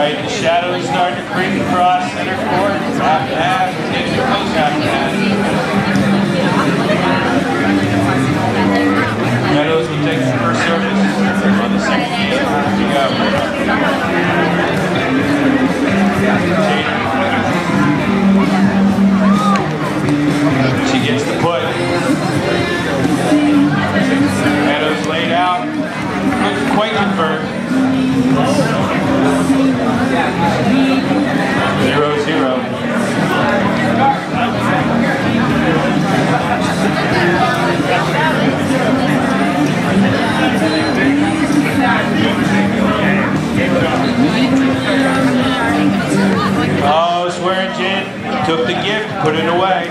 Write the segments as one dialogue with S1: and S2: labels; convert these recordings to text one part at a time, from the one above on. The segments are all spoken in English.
S1: Alright, the shadows starting to creep across center court. Half and half. Getting close half and half. Meadows will take the first service on the second game. Here we go. She gets the put. Meadows laid out. Couldn't quite convert. 0-0. Oh, Swearingen took the gift, put it away.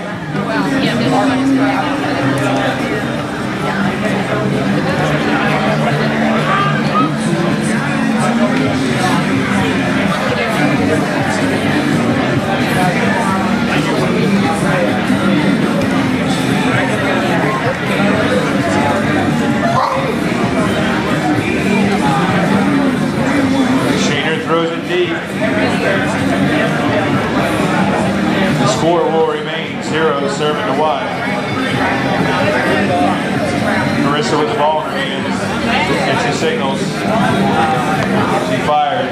S1: Shaner throws it deep. The score will remain 0, serving to 1. Marissa with the ball in her hands. Gets the signals. She fires.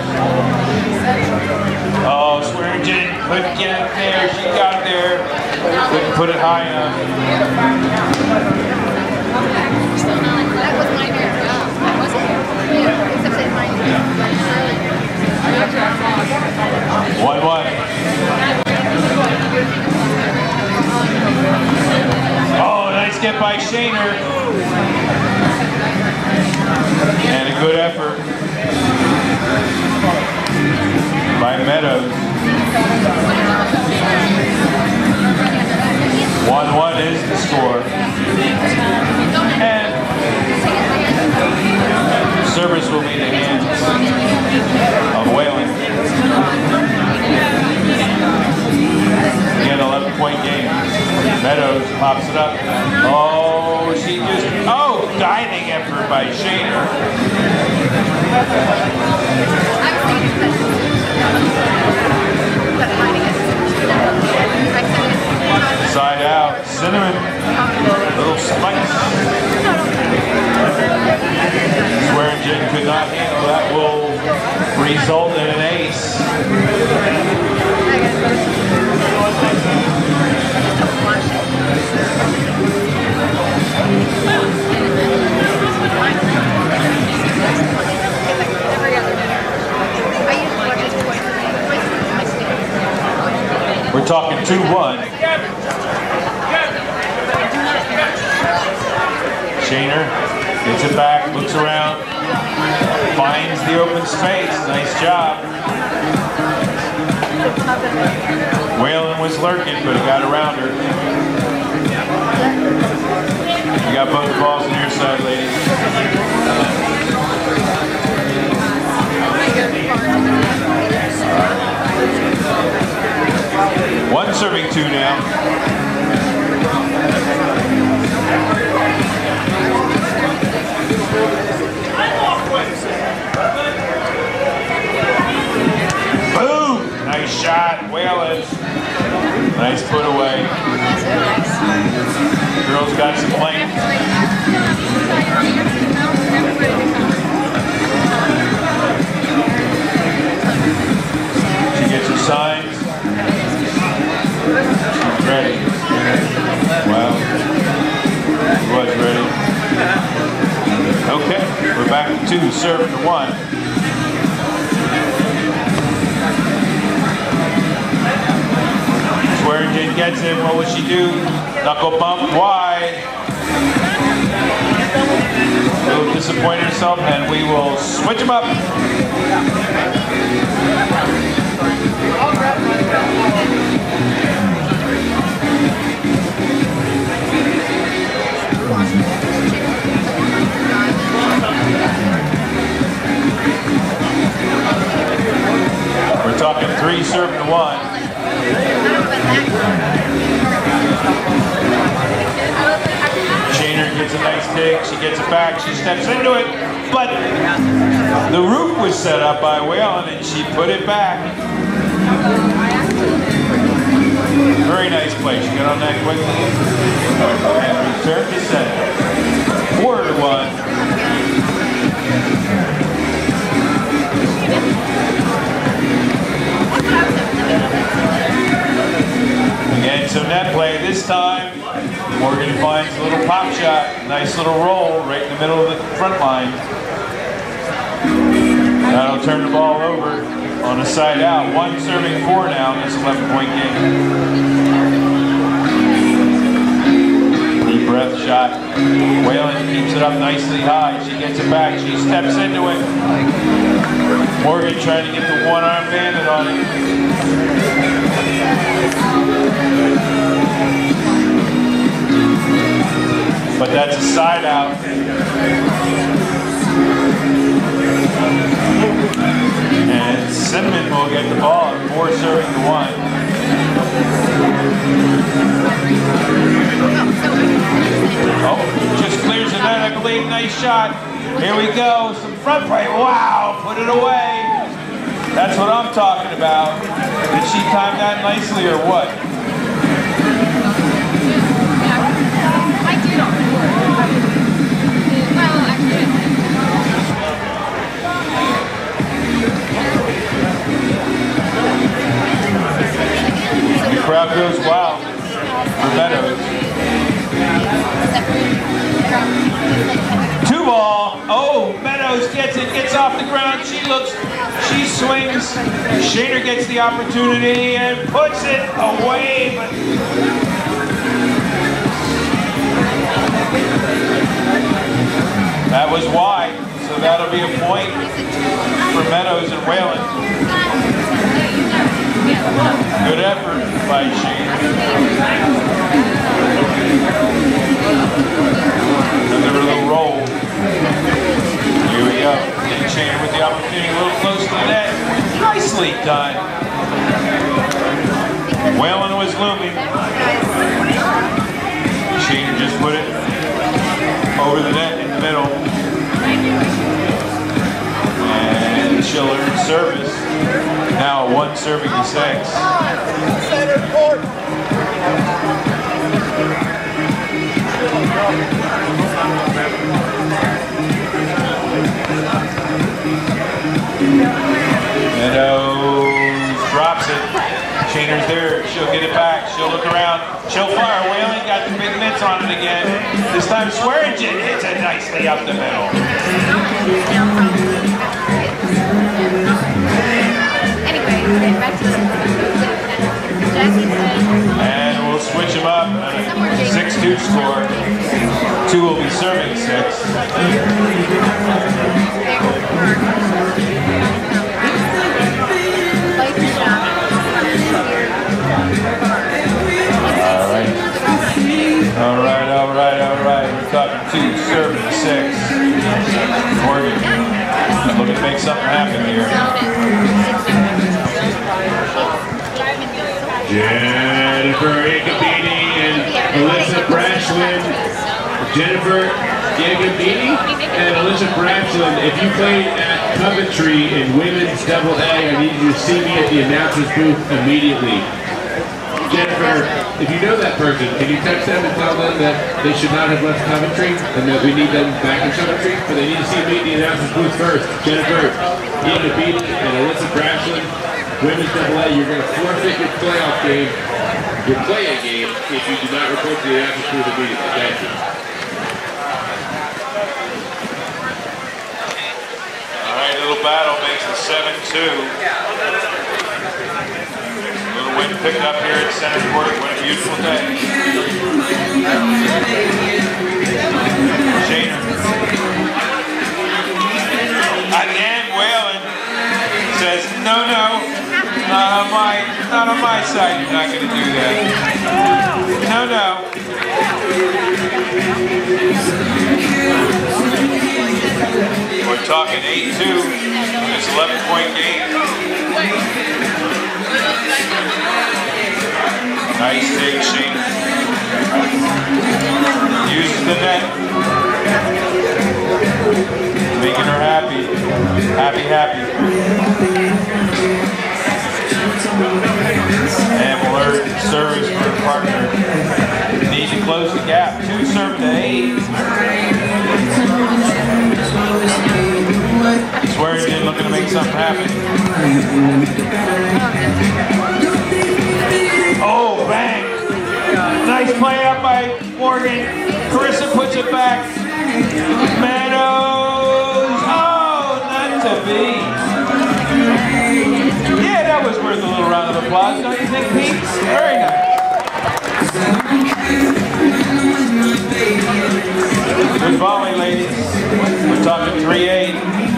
S1: Oh, Swearingen couldn't get it there. She got there. Couldn't put it high enough.
S2: That was my hair. That wasn't hair. Except it's my hair.
S1: 1-1. Oh, nice get by Shaner. And a good effort by Meadows. 1-1 is the score. And service will be in the hands of Whalen. Again, 11-point game. Meadows pops it up. Oh, she just, diving effort by Shaner. Side out, Cinnamon, little spice. Swearingen could not handle that. Will result in an ace. We're talking 2-1. Shaner gets it back, looks around, finds the open space. Nice job. Whalen was lurking, but he got around her. You got both the balls on your side, ladies. One serving two now. Boom! Nice shot, Whalen. Nice put away. Girls got some length. She gets her signs. Ready. Wow. Was ready. Okay, we're back to 2, serving to 1. Swearingen gets it. What will she do? Knuckle bump wide. A little disappointed herself, and we will switch them up. We're talking 3 serving to 1. Shaner gets a nice dig. She gets it back. She steps into it. But the roof was set up by Whalen, and she put it back. Very nice play. She got on that quickly. And returned to center. 4-1. Again, some net play. This time, Morgan finds a little pop shot. Nice little roll right in the middle of the front line. That'll turn the ball over on a side out. 1 serving 4 now in this 11-point game. Deep breath shot. Whalen keeps it up nicely high. She gets it back. She steps into it. Morgan trying to get the one-arm bandit on it. But that's a side out. And Cinnamon will get the ball at 4 serving to 1. Oh, just clears the net, I believe. Nice shot. Here we go. Some front play. Wow, put it away. That's what I'm talking about. Did she time that nicely or what?
S2: I did on the board. Well, actually.
S1: The crowd goes wild for Meadows. 2 ball. Oh, Meadows gets it, gets off the ground. She looks, she swings. Shaner gets the opportunity and puts it away. But that was wide, so that'll be a point for Meadows and Whalen. Good effort by Shaner. Another little roll. Here we go. Shaner with the opportunity, a little close to the net. Nicely done. Whalen was looming. Shaner just put it over the net in the middle. And Schiller in service. Now 1 serving to 6.
S3: Center court.
S1: Meadows drops it. Shainer's there. She'll get it back. She'll look around. She'll fire. Whalen got the big mitts on it again. This time Swearingen hits it nicely up the middle. And we'll switch them up. 6-2 score. 2 will be serving 6. All right. We're talking 2 serving 6. Morgan looking to make something happen here.
S4: Jennifer Igabini and Alyssa Brashland. Jennifer Igabini and Alyssa Brashland, if you played at Coventry in women's AA, I need you to see me at the announcer's booth immediately. Jennifer, if you know that person, can you text them and tell them that they should not have left Coventry and that we need them back in Coventry? But they need to see me at the announcer's booth first. Jennifer Igabini and Alyssa Brashland. Women's AA, you're going to forfeit your playoff game, your play-in game, if you do not report to the announcer's booth immediately. Thank you.
S1: All right, little battle makes it 7-2. Little wind picked up here at center court. What a beautiful day. Shaner. Again, Whalen says, no, not on my side. You're not going to do that. No. We're talking 8-2 in this 11-point game. Nice dig, Shaner. Uses the net. something happened. Oh, bang. Nice play up by Morgan. Carissa puts it back. Meadows. Oh, not to be. Yeah, that was worth a little round of applause, don't you think, Pete? Very nice. Good volley, ladies. We're talking 3-8.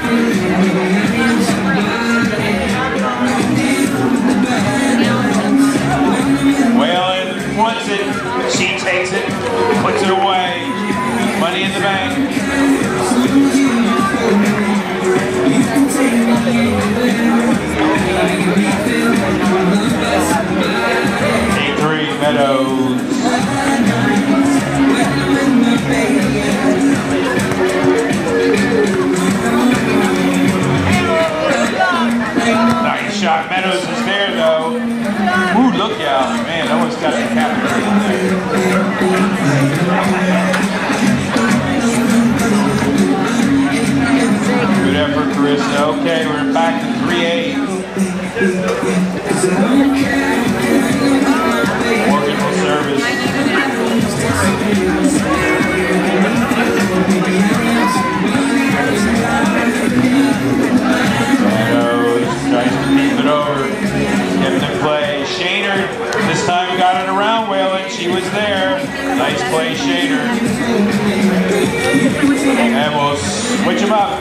S1: Whalen wants it. She takes it, puts it away. Money in the bank. 8-3 Meadows. Nice shot. Meadows is there though. Ooh, look out. Man, almost got the captain in there. Good effort, Carissa. Okay, we're back to 3-8. Morgan will service. Meadows tries to keep it over. Getting the play. Shader this time got it around Whalen. She was there. Nice play, Shader. And we'll switch them up.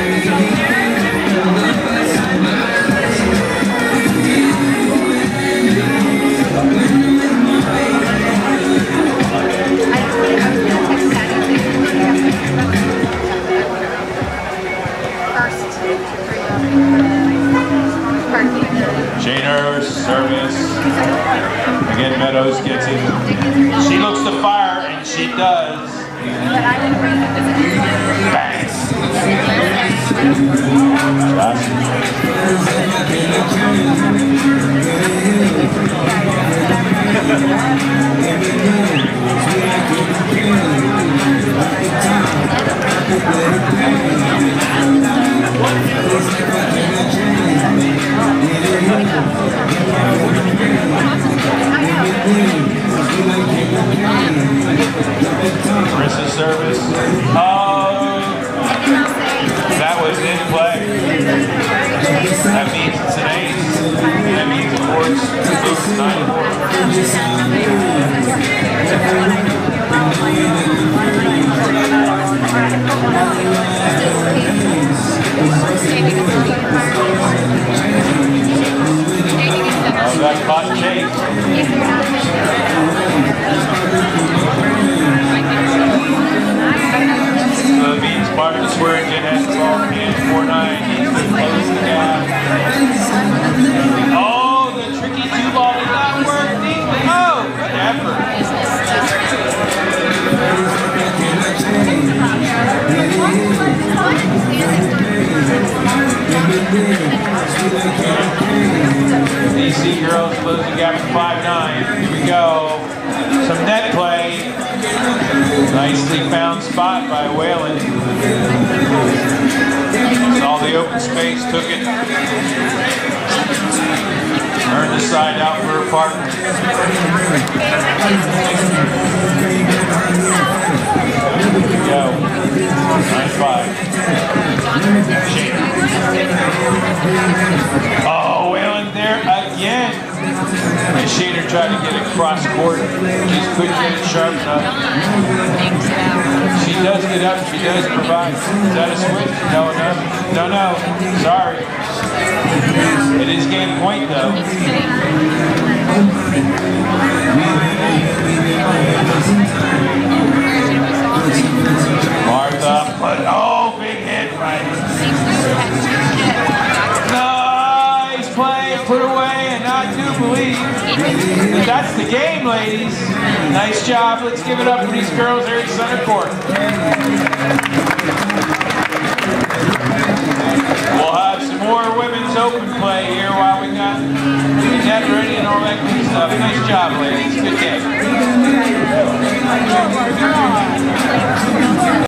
S1: Shader service. Again, Meadows gets it. She looks to fire, and she does. Bang. Carissa service. Oh, that was in play. That means it's an ace. That means, of course, it's 9-4. Oh, that caught Chase. That means Martin Swearingen has the ball in 4-9. He's to close the gap. Oh, the tricky 2-ball did not work. Oh, good effort. DC girls close the gap to 5-9. Here we go. Some net play. Nicely found spot by Whalen. Saw the open space, took it. Turned the side out for her partner. Here we go. 9-5. Oh, Whalen there again. And Shader tried to get it cross court. Just couldn't get it sharp enough. She does get up. She does provide. Is that a switch? No, no. No, no. Sorry. It is game point, though. Martha, but oh, big hit right. Nice play, put away, and I do believe that that's the game, ladies. Nice job. Let's give it up for these girls here at center court. We'll have some more women's open play here while we got net ready and all that good stuff. Nice job, ladies. Good game.